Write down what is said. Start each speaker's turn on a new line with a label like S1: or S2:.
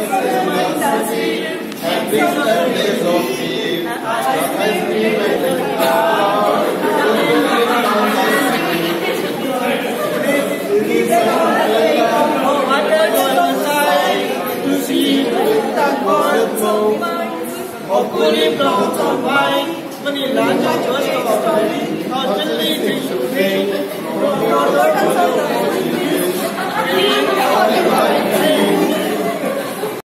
S1: Hopefully, blow some wine, when you land your choice of